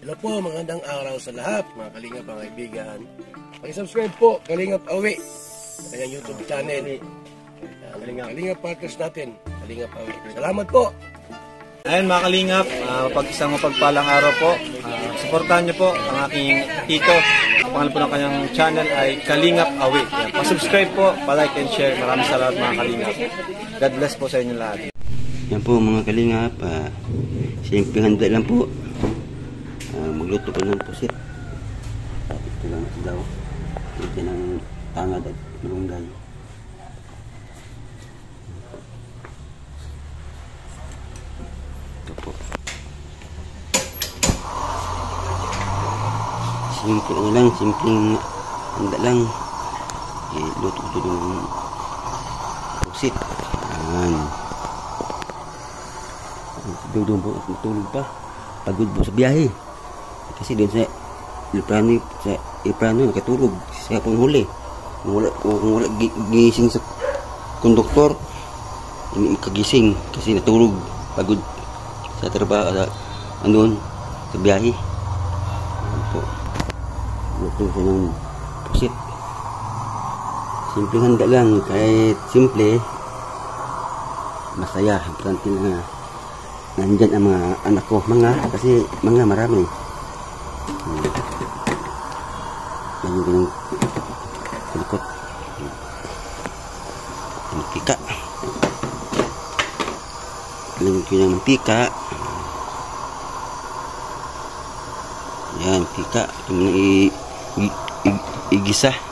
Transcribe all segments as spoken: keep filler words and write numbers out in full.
Hello po, magandang araw sa lahat, mga Kalingap, mga kaibigan. Pag-subscribe po, Kalingap Awi, sa kanyang YouTube channel. Kalingap, Kalingap partners natin, Kalingap Awi. Salamat po! Ayan mga Kalingap, uh, pag isang mapagpalang araw po, uh, supportahan niyo po ang aking tito. Ang pangalan po ng kanyang channel ay Kalingap Awi. Pa-subscribe po, pa-like and share. Maraming salamat mga Kalingap. God bless po sa inyo lahat. Yan po mga Kalingap, uh, simpleng handa lang po. Uh, magluto po ng pusit. Ito lang daw. Ito ng tangad at malunggay. Ito po. Simple ano lang, simpleng handa lang. Eh, luto ito ng pusit. Ayan. Doon po, matulog pa. Pagod po sa biyahe. Kasi doon sa Iprano, sa Iprano nakatulog. Siya pong huli. Kung wala, kung wala gising sa konduktor, hindi kagising kasi natulog. Pagod sa trabaho, sa andun, sa biyahe. Ano po. Luto siya ng pusit. Simpleng handa lang. Kahit simple, masaya. Importante na nandyan ang mga anak ko. Mga, kasi mga marami. Hmm. Lagi ko ng kulikot. Mantika. Lagi ko ng mantika. Yan, mantika. Ito mo na i-igisa.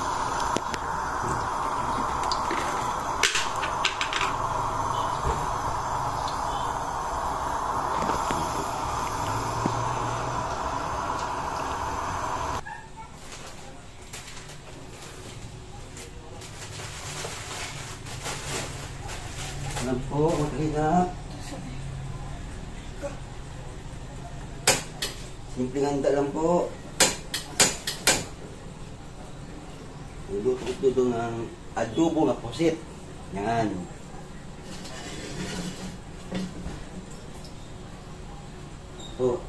Alam po, magkakita. Simpleng handa lang po. Niluto ko ito ng adobo na pusit. Yan. So,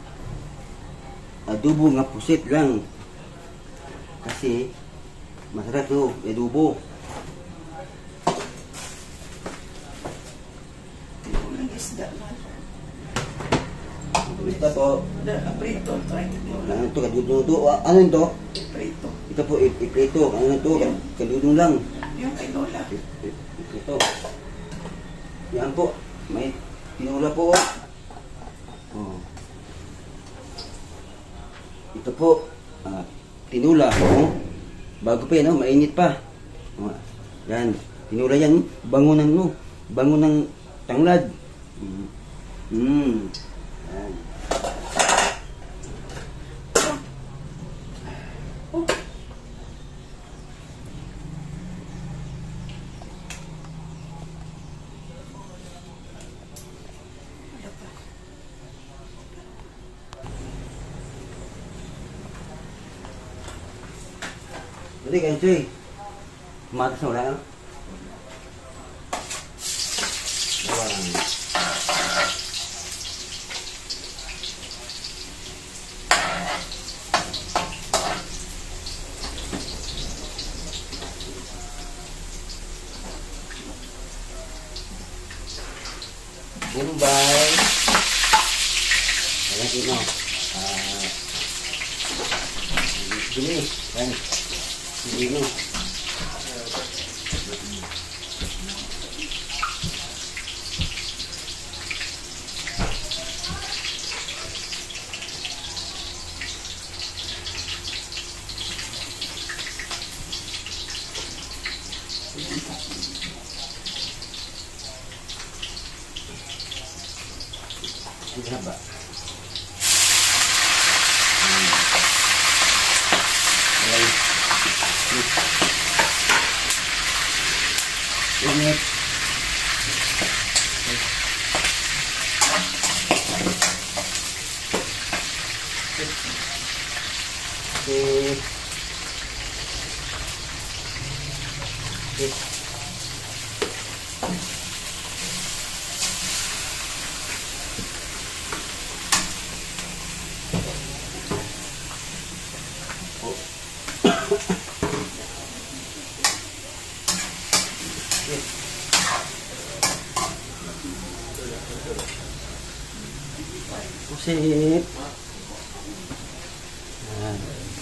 adobo nga pusit lang. Kasi, masarap ito, adobo. Ito po. Prito. Ano ito? Kadududo. Ano ito? Prito. Ito po, iprito. Ano ito? Kadudong lang. Yung kay Lola. Ito. Yan po. May tinula po. Oh. Ito po. Ah, tinula. Oh. Bago pa yan. Oh. Mainit pa. Oh. Yan. Tinula yan. Bango ng no. Bango ng tanglad. Hmm. Hmm. Yan. Jadi kan cuy, mata seorang. Bombay, ayan ito, ah, ini, kan, ini. Berapa? Ini. Oke. Pusit. Yan.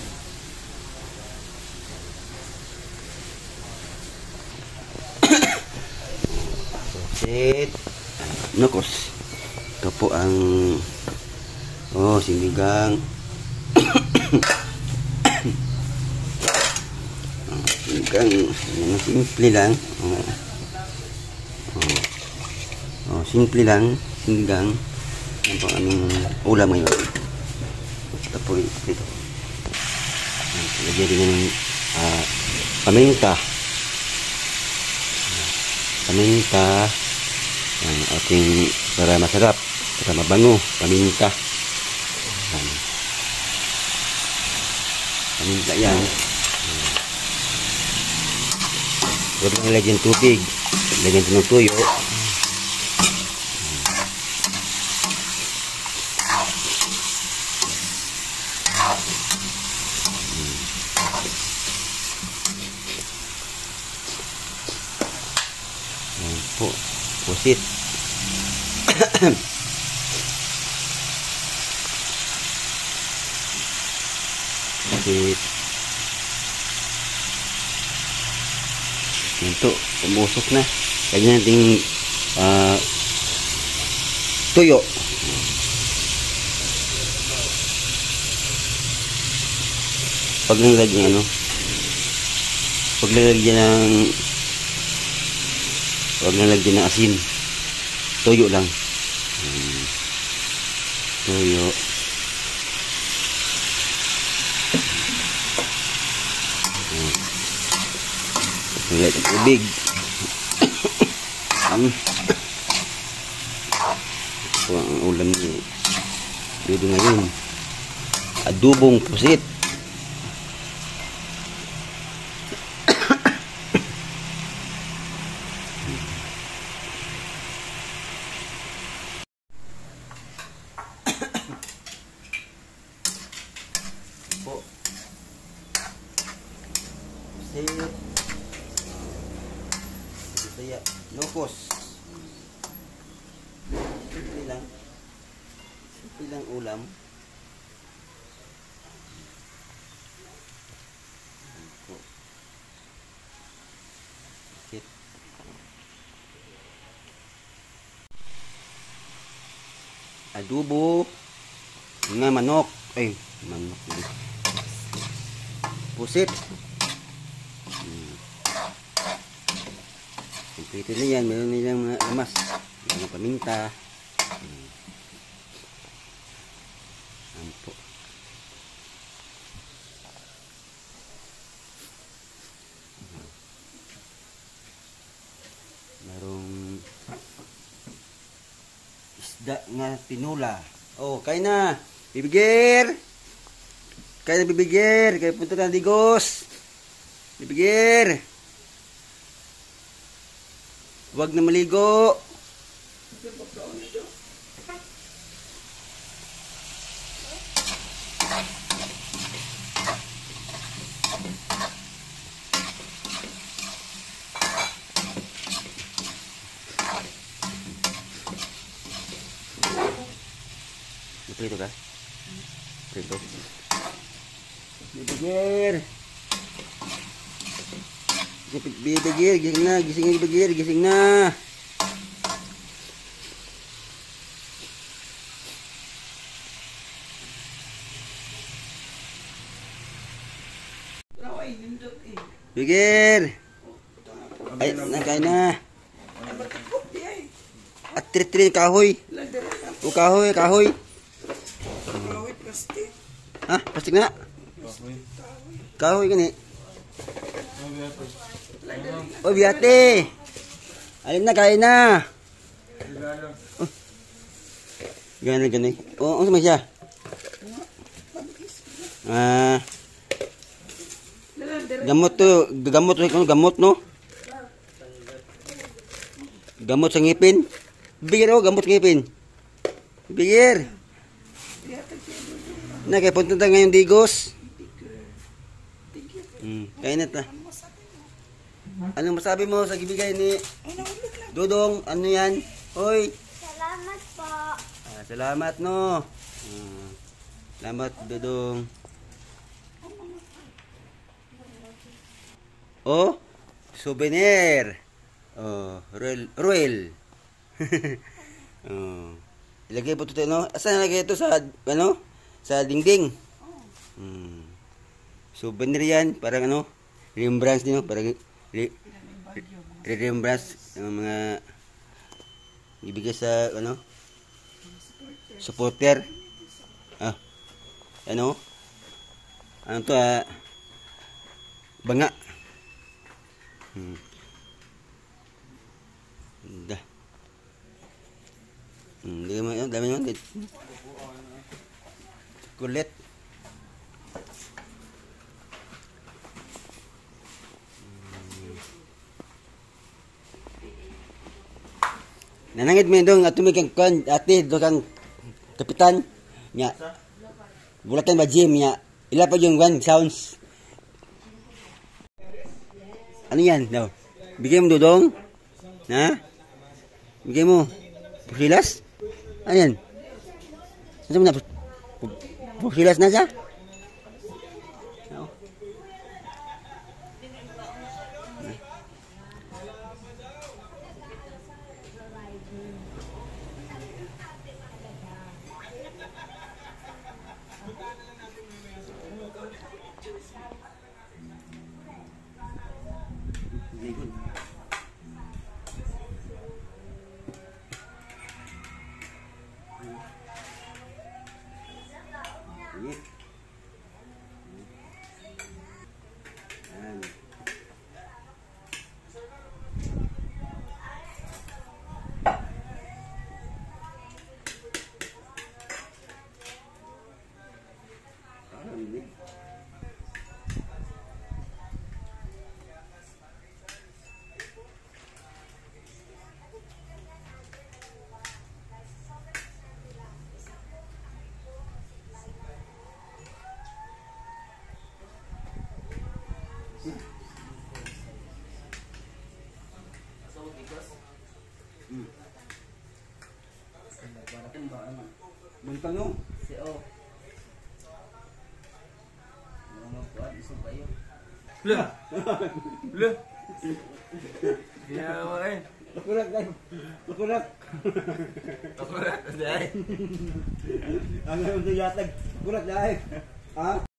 Pusit. Nukos. Ito po ang oh, sinigang. Sinigang. Yan, simple lang. Oh. Oh. Oh, simple lang. Sinigang. Yan po ang aming ulam ngayon. Ito po dito. Lagyan din ng uh, paminta. Paminta. Yan, ating para masarap. Para mabango. Paminta. Yan. Paminta yan. Huwag lang lagyan tubig. Lagyan din ng tuyo. Yan po. Pusit. Pusit. Ito, umusok na. Kaya natin uh, tuyo. Pag nilagyan ano, pag nilagyan ng pag nilagyan ng asin, tuyo lang. Hmm. Tuyo. Nilagyan ng tubig. Um, ito ang ulam ni Dodo ngayon. Adobong pusit. Po. Pusit. Saya nukos. Simple lang. Simple lang ulam. Pusit. Adobo nga manok. Ay, manok. Pusit. Ito na yan, meron nilang mga lamas, mga paminta. Hmm. Ano po. Merong isda nga tinula. Oh, kaya na. Bibigir. Kaya na bibigir. Kaya punta na digos. Bibigir. Huwag na maligo. Prito ka? Prito. Bibigir. Bibigir, gising na, gising na, bibigir, gising na. Bibigir. Ay, nakain na. At tiri-tiri kahoy. O kahoy, kahoy. Ha? Plastik na? Kahoy gani. Oh, biyate. Alin na, kain na. Oh. Gani, gani. Oh, ano siya? Ah. Gamot to, gamot to, gamot no? Gamot sa ngipin. Bigir oh, gamot ngipin. Bigir. Na kay punta ta ngayon digos. Hmm, kain na ta. Ano masabi mo sa gibigay ni Dodong? Ano yan? Hoy. Salamat po. Ah, salamat no. Ah, salamat, Dodong. Oh, souvenir. Oh, Royal. Royal. Oh. Ilagay po ito, no? Asan nalagay ito? Sa, ano? Sa dingding. Hmm. Souvenir yan. Parang ano? Remembrance din, no? Parang re, re, remembrance ng mga ibigay sa, ano? Supporter. Ah. Ano? Ano to, ah? Banga. Hmm. Dah. Hmm, dami mo, dami mo dit. Kulit. Hmm. Nanangit mo dong ato may kang kan ate do kang kapitan nya. Bulatan ba gym nya. Ila pa yung one sounds. Ano yan daw? Bigay mo dodong? Ha? Bigay mo. Pusilas? Ano yan? Ano mo na? Pusilas na siya? No. Ini. Yan. Ano ini? Hmm. Bentang no? Si O. Ano po, isang kayo. Lah. Lah. Ya, wae. Kurak kan? Kurak. Kurak dai. Ang ano yatag? Kurak dai. Ha?